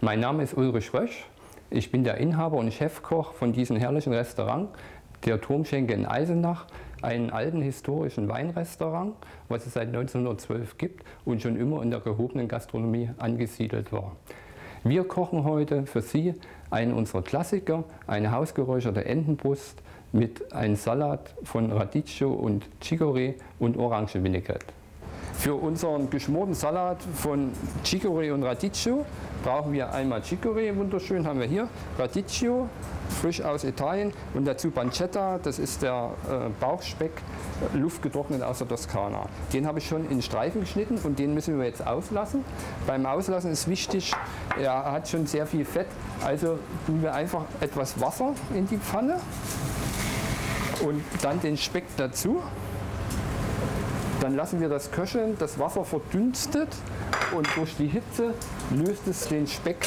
Mein Name ist Ulrich Rösch. Ich bin der Inhaber und Chefkoch von diesem herrlichen Restaurant, der Turmschenke in Eisenach, einen alten historischen Weinrestaurant, was es seit 1912 gibt und schon immer in der gehobenen Gastronomie angesiedelt war. Wir kochen heute für Sie einen unserer Klassiker, eine hausgeräucherte Entenbrust mit einem Salat von Radicchio und Chicorée und Orangenvinaigrette. Für unseren geschmorten Salat von Chicorée und Radicchio brauchen wir einmal Chicorée, wunderschön haben wir hier, Radicchio, frisch aus Italien und dazu Pancetta, das ist der Bauchspeck, luftgetrocknet aus der Toskana. Den habe ich schon in Streifen geschnitten und den müssen wir jetzt auslassen. Beim Auslassen ist wichtig, er hat schon sehr viel Fett, also tun wir einfach etwas Wasser in die Pfanne und dann den Speck dazu. Dann lassen wir das köcheln, das Wasser verdunstet und durch die Hitze löst es den Speck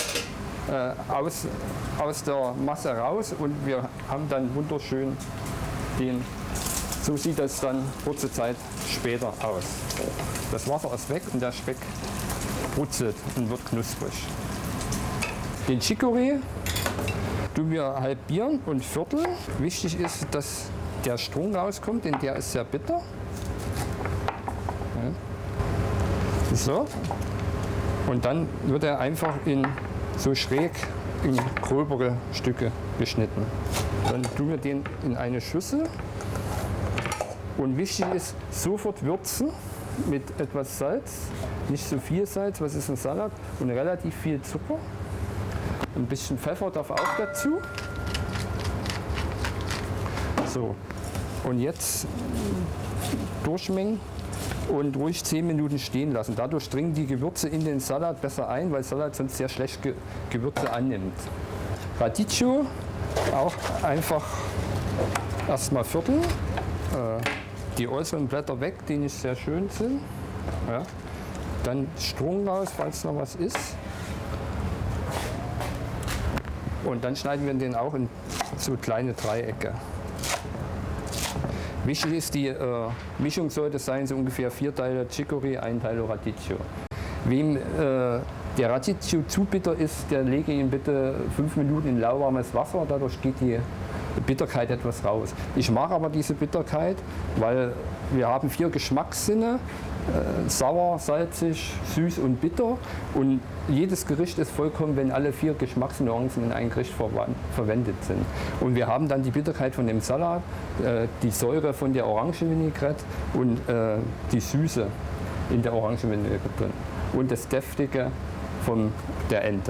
aus der Masse raus und wir haben dann wunderschön den, so sieht das dann kurze Zeit später aus. Das Wasser ist weg und der Speck brutzelt und wird knusprig. Den Chicorée tun wir halbieren und vierteln. Wichtig ist, dass der Strunk rauskommt, denn der ist sehr bitter. So, und dann wird er einfach so schräg in gröbere Stücke geschnitten. Dann tun wir den in eine Schüssel und wichtig ist, sofort würzen mit etwas Salz, nicht so viel Salz, was ist ein Salat, und relativ viel Zucker. Ein bisschen Pfeffer darf auch dazu. So, und jetzt durchmengen und ruhig 10 Minuten stehen lassen. Dadurch dringen die Gewürze in den Salat besser ein, weil Salat sonst sehr schlecht Gewürze annimmt. Radicchio auch einfach erstmal vierteln. Die äußeren Blätter weg, die nicht sehr schön sind. Ja. Dann Strunk raus, falls noch was ist. Und dann schneiden wir den auch in so kleine Dreiecke. Wichtig ist, die Mischung sollte sein, so ungefähr 4 Teile Chicorée, 1 Teil Radicchio. Wem der Radicchio zu bitter ist, der lege ihn bitte 5 Minuten in lauwarmes Wasser, dadurch geht die Bitterkeit etwas raus. Ich mag aber diese Bitterkeit, weil wir haben 4 Geschmackssinne, sauer, salzig, süß und bitter, und jedes Gericht ist vollkommen, wenn alle 4 Geschmacksnuancen in ein Gericht verwendet sind. Und wir haben dann die Bitterkeit von dem Salat, die Säure von der Orangenvinaigrette und die Süße in der Orangenvinaigrette drin und das Deftige von der Ente.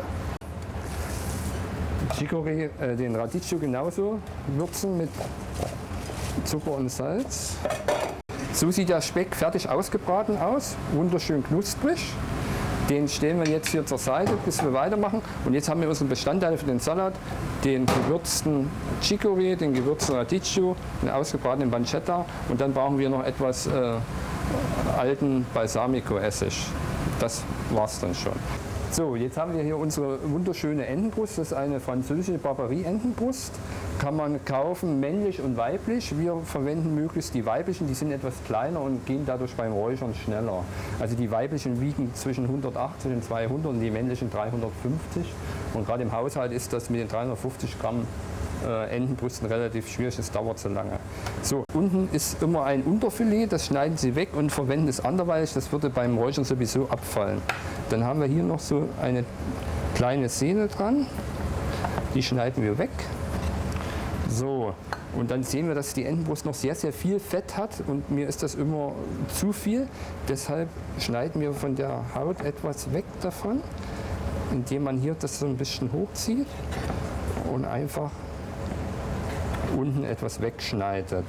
Chicorée, den Radicchio genauso würzen mit Zucker und Salz. So sieht der Speck fertig ausgebraten aus, wunderschön knusprig. Den stellen wir jetzt hier zur Seite, bis wir weitermachen. Und jetzt haben wir unsere Bestandteile für den Salat, den gewürzten Chicorée, den gewürzten Radicchio, den ausgebratenen Pancetta, und dann brauchen wir noch etwas alten Balsamico-Essig. Das war's dann schon. So, jetzt haben wir hier unsere wunderschöne Entenbrust. Das ist eine französische Barbarie-Entenbrust. Kann man kaufen, männlich und weiblich. Wir verwenden möglichst die weiblichen, die sind etwas kleiner und gehen dadurch beim Räuchern schneller. Also die weiblichen wiegen zwischen 180 und 200 und die männlichen 350. Und gerade im Haushalt ist das mit den 350 Gramm Entenbrüsten relativ schwierig, das dauert so lange. So, unten ist immer ein Unterfilet, das schneiden Sie weg und verwenden es anderweitig, das würde beim Räuchern sowieso abfallen. Dann haben wir hier noch so eine kleine Sehne dran, die schneiden wir weg. So, und dann sehen wir, dass die Entenbrust noch sehr, sehr viel Fett hat und mir ist das immer zu viel. Deshalb schneiden wir von der Haut etwas weg davon, indem man hier das so ein bisschen hochzieht und einfach unten etwas wegschneidet.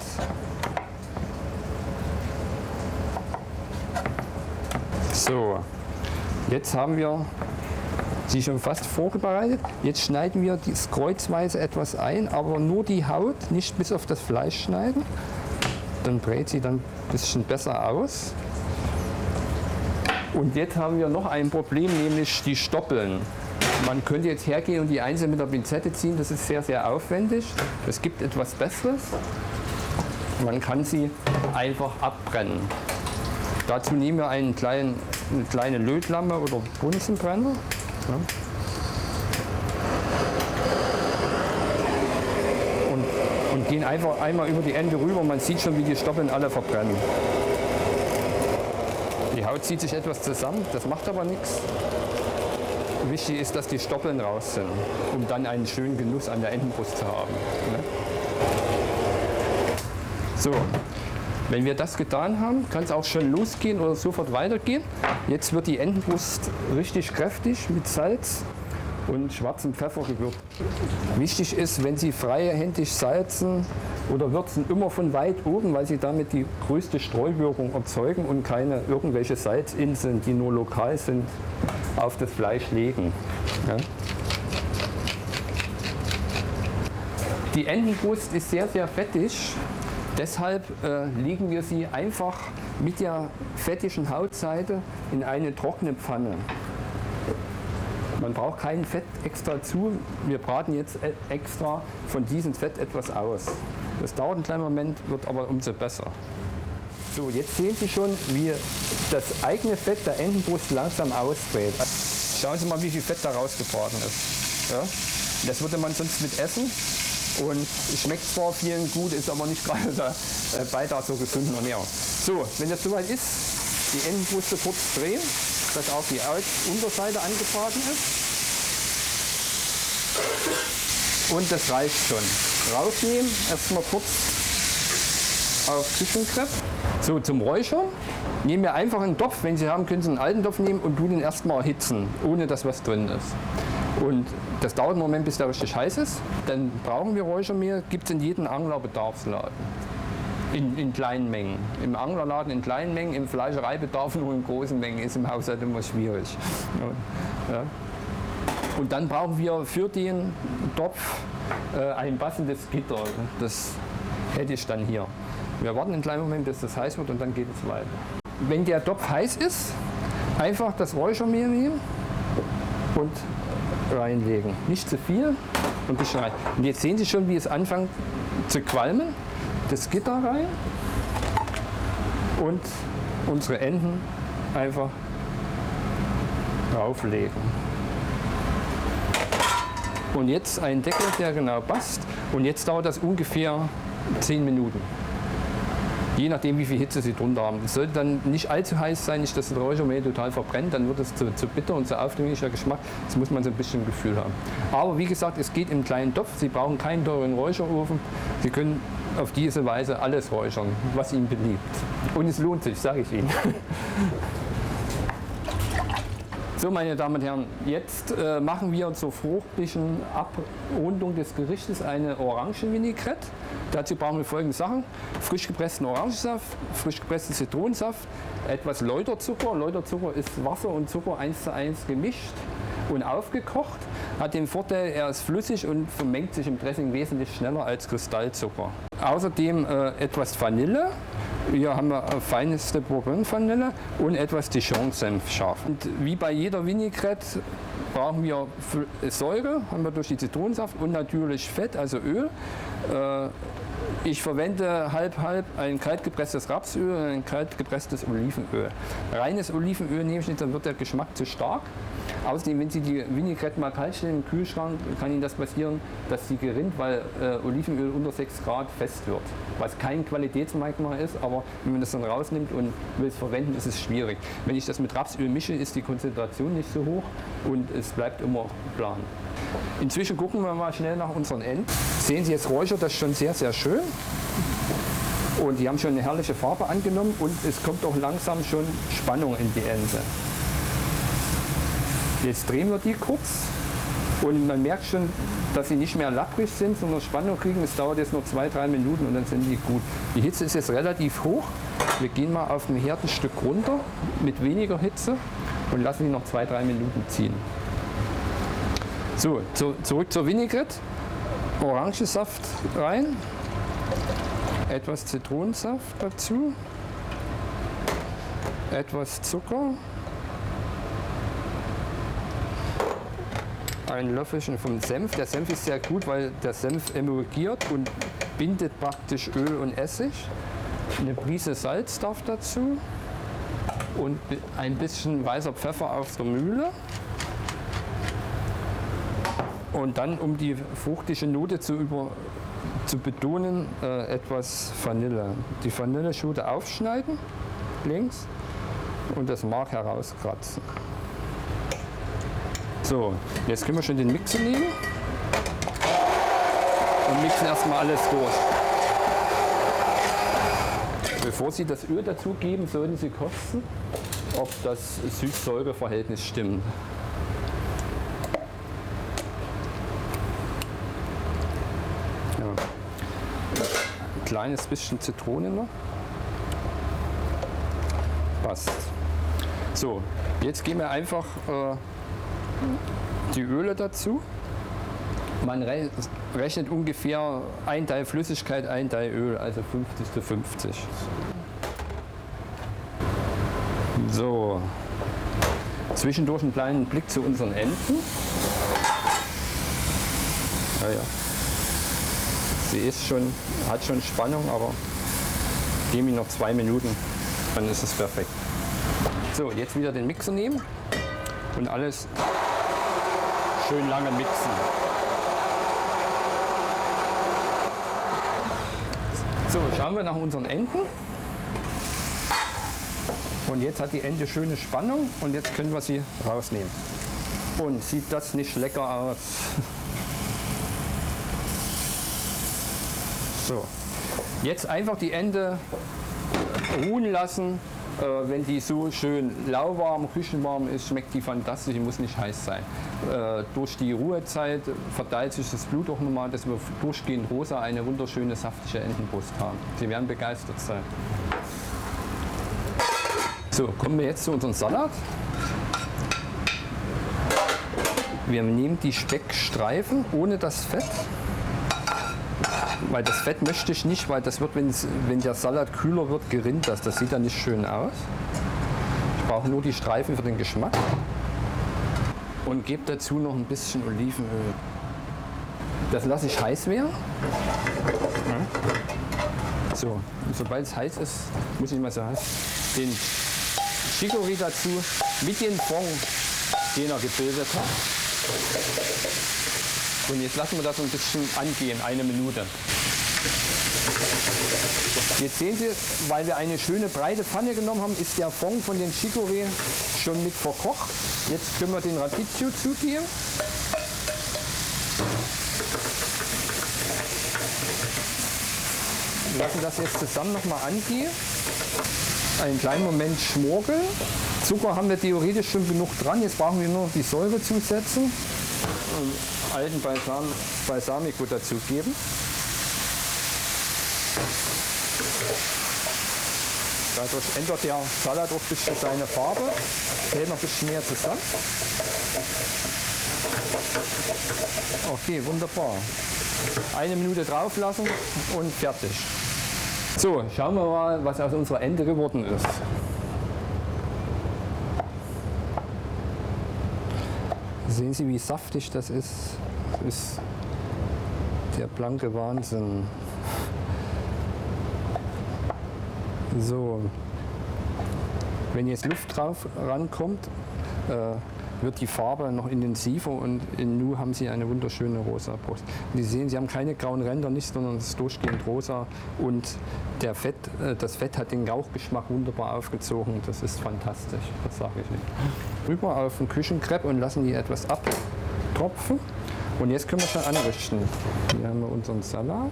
So, jetzt haben wir sie schon fast vorbereitet. Jetzt schneiden wir das kreuzweise etwas ein, aber nur die Haut, nicht bis auf das Fleisch schneiden. Dann brät sie dann ein bisschen besser aus. Und jetzt haben wir noch ein Problem, nämlich die Stoppeln. Man könnte jetzt hergehen und die einzeln mit der Pinzette ziehen, das ist sehr, sehr aufwendig. Es gibt etwas Besseres. Man kann sie einfach abbrennen. Dazu nehmen wir eine kleine Lötlampe oder Bunsenbrenner. Ja. und gehen einfach einmal über die Ende rüber. Man sieht schon, wie die Stoppeln alle verbrennen. Die Haut zieht sich etwas zusammen, das macht aber nichts. Wichtig ist, dass die Stoppeln raus sind, um dann einen schönen Genuss an der Entenbrust zu haben. Ne? So, wenn wir das getan haben, kann es auch schon losgehen oder sofort weitergehen. Jetzt wird die Entenbrust richtig kräftig mit Salz und schwarzem Pfeffer gewürzt. Wichtig ist, wenn Sie freihändig salzen oder würzen, immer von weit oben, weil Sie damit die größte Streuwirkung erzeugen und keine irgendwelche Salzinseln, die nur lokal sind, auf das Fleisch legen. Ja. Die Entenbrust ist sehr, sehr fettig. Deshalb legen wir sie einfach mit der fettigen Hautseite in eine trockene Pfanne. Man braucht kein Fett extra zu. Wir braten jetzt extra von diesem Fett etwas aus. Das dauert einen kleinen Moment, wird aber umso besser. So, jetzt sehen Sie schon, wie das eigene Fett der Entenbrust langsam ausdreht. Schauen Sie mal, wie viel Fett da rausgebraten ist. Ja? Das würde man sonst mit essen. Und schmeckt zwar vielen gut, ist aber nicht gerade der Beitrag zur gesunden Ernährung. So, wenn das soweit ist, die Entenbrust kurz drehen, dass auch die Unterseite angebraten ist. Und das reicht schon. Rausnehmen, erstmal kurz auf Küchenkrepp. So, zum Räuchern nehmen wir einfach einen Topf. Wenn Sie haben, können Sie einen alten Topf nehmen und tun den erstmal erhitzen, ohne dass was drin ist. Und das dauert einen Moment, bis der richtig heiß ist. Dann brauchen wir Räuchermehl, gibt es in jedem Anglerbedarfsladen. In kleinen Mengen. Im Anglerladen in kleinen Mengen, im Fleischereibedarf nur in großen Mengen, ist im Haushalt immer schwierig. Ja. Und dann brauchen wir für den Topf ein passendes Gitter. Das hätte ich dann hier. Wir warten einen kleinen Moment, bis das heiß wird und dann geht es weiter. Wenn der Topf heiß ist, einfach das Räuchermehl nehmen und reinlegen. Nicht zu viel und ein bisschen rein. Und jetzt sehen Sie schon, wie es anfängt zu qualmen. Das Gitter rein und unsere Enden einfach drauflegen. Und jetzt ein Deckel, der genau passt. Und jetzt dauert das ungefähr 10 Minuten. Je nachdem, wie viel Hitze Sie drunter haben. Es sollte dann nicht allzu heiß sein, nicht, dass das Räuchermehl total verbrennt, dann wird es zu bitter und zu aufdringlicher Geschmack. Das muss man so ein bisschen Gefühl haben. Aber wie gesagt, es geht im kleinen Topf. Sie brauchen keinen teuren Räucherofen. Sie können auf diese Weise alles räuchern, was Ihnen beliebt. Und es lohnt sich, sage ich Ihnen. So, meine Damen und Herren, jetzt machen wir zur fruchtlichen Abrundung des Gerichtes eine Orangenvinaigrette. Dazu brauchen wir folgende Sachen: frisch gepressten Orangensaft, frisch gepressten Zitronensaft, etwas Läuterzucker. Läuterzucker ist Wasser und Zucker 1:1 gemischt und aufgekocht. Hat den Vorteil, er ist flüssig und vermengt sich im Dressing wesentlich schneller als Kristallzucker. Außerdem etwas Vanille. Hier haben wir feinste Bourgogne-Vanille und etwas Dijon-Senf scharf. Und wie bei jeder Vinaigrette brauchen wir Säure, haben wir durch die Zitronensaft, und natürlich Fett, also Öl. Ich verwende halb ein kaltgepresstes Rapsöl und ein kaltgepresstes Olivenöl. Reines Olivenöl nehme ich nicht, dann wird der Geschmack zu stark. Außerdem, wenn Sie die Vinaigrette mal kalt stellen im Kühlschrank, kann Ihnen das passieren, dass sie gerinnt, weil Olivenöl unter 6 Grad fest wird. Was kein Qualitätsmerkmal ist, aber wenn man das dann rausnimmt und will es verwenden, ist es schwierig. Wenn ich das mit Rapsöl mische, ist die Konzentration nicht so hoch und es bleibt immer plan. Inzwischen gucken wir mal schnell nach unseren Enden. Sehen Sie, jetzt räuchert das schon sehr, sehr schön. Und die haben schon eine herrliche Farbe angenommen und es kommt auch langsam schon Spannung in die Ende. Jetzt drehen wir die kurz und man merkt schon, dass sie nicht mehr lapprig sind, sondern Spannung kriegen. Es dauert jetzt noch 2-3 Minuten und dann sind die gut. Die Hitze ist jetzt relativ hoch. Wir gehen mal auf ein Herd ein Stück runter mit weniger Hitze und lassen die noch 2-3 Minuten ziehen. So, zurück zur Vinaigrette. Orangensaft rein, etwas Zitronensaft dazu, etwas Zucker, ein Löffelchen vom Senf. Der Senf ist sehr gut, weil der Senf emulgiert und bindet praktisch Öl und Essig. Eine Prise Salz darf dazu und ein bisschen weißer Pfeffer aus der Mühle. Und dann, um die fruchtige Note zu zu betonen etwas Vanille. Die Vanilleschote aufschneiden, links, und das Mark herauskratzen. So, jetzt können wir schon den Mixer nehmen und mixen erstmal alles durch. Bevor Sie das Öl dazugeben, sollten Sie kosten, ob das Süß-Säure-Verhältnis stimmt. Ja. Ein kleines bisschen Zitrone noch. Passt. So, jetzt geben wir einfach die Öle dazu. Man rechnet ungefähr ein Teil Flüssigkeit, ein Teil Öl, also 50:50. So, zwischendurch einen kleinen Blick zu unseren Enten. Ja. Sie ist hat schon Spannung, aber gebe ich noch 2 Minuten, dann ist es perfekt. So, jetzt wieder den Mixer nehmen und alles schön lange mixen. So, schauen wir nach unseren Enten. Und jetzt hat die Ente schöne Spannung und jetzt können wir sie rausnehmen. Und sieht das nicht lecker aus? So, jetzt einfach die Ente ruhen lassen. Wenn die so schön lauwarm, küchenwarm ist, schmeckt die fantastisch, die muss nicht heiß sein. Durch die Ruhezeit verteilt sich das Blut auch nochmal, dass wir durchgehend rosa eine wunderschöne, saftige Entenbrust haben. Sie werden begeistert sein. So, kommen wir jetzt zu unserem Salat. Wir nehmen die Speckstreifen ohne das Fett. Weil das Fett möchte ich nicht, weil das wird, wenn der Salat kühler wird, gerinnt das. Das sieht dann nicht schön aus. Ich brauche nur die Streifen für den Geschmack. Und gebe dazu noch ein bisschen Olivenöl. Das lasse ich heiß werden. So, und sobald es heiß ist, muss ich mal so heiß, den Chicorée dazu mit dem Fond, den er gebildet hat. Und jetzt lassen wir das ein bisschen angehen, 1 Minute. Jetzt sehen Sie, weil wir eine schöne breite Pfanne genommen haben, ist der Fond von dem Chicorée schon mit verkocht. Jetzt können wir den Radicchio zugeben. Wir lassen das jetzt zusammen nochmal angehen. Einen kleinen Moment schmorgeln. Zucker haben wir theoretisch schon genug dran, jetzt brauchen wir nur noch die Säure zusetzen. Alten Balsamico dazugeben. Dadurch ändert der Salat auch ein bisschen seine Farbe, hält noch ein bisschen mehr zusammen. Okay, wunderbar. 1 Minute drauf lassen und fertig. So, schauen wir mal, was aus unserer Ente geworden ist. Sehen Sie, wie saftig das ist? Das ist der blanke Wahnsinn. So, wenn jetzt Luft drauf rankommt, wird die Farbe noch intensiver und in Nu haben Sie eine wunderschöne rosa Brust. Und Sie sehen, Sie haben keine grauen Ränder, nicht, sondern es ist durchgehend rosa und das Fett hat den Rauchgeschmack wunderbar aufgezogen. Das ist fantastisch, das sage ich nicht. Rüber auf den Küchenkrepp und lassen die etwas abtropfen. Und jetzt können wir schon anrichten. Hier haben wir unseren Salat.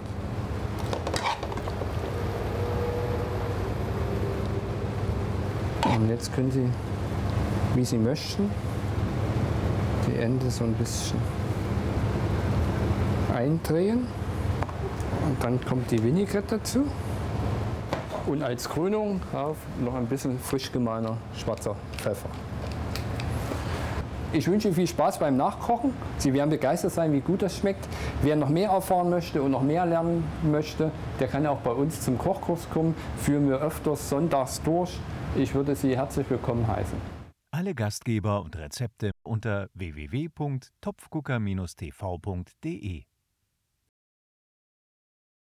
Und jetzt können Sie, wie Sie möchten, die Ente so ein bisschen eindrehen. Und dann kommt die Vinaigrette dazu. Und als Krönung drauf noch ein bisschen frisch gemahlener schwarzer Pfeffer. Ich wünsche Ihnen viel Spaß beim Nachkochen. Sie werden begeistert sein, wie gut das schmeckt. Wer noch mehr erfahren möchte und noch mehr lernen möchte, der kann auch bei uns zum Kochkurs kommen. Führen wir öfters sonntags durch. Ich würde Sie herzlich willkommen heißen. Alle Gastgeber und Rezepte unter www.topfgucker-tv.de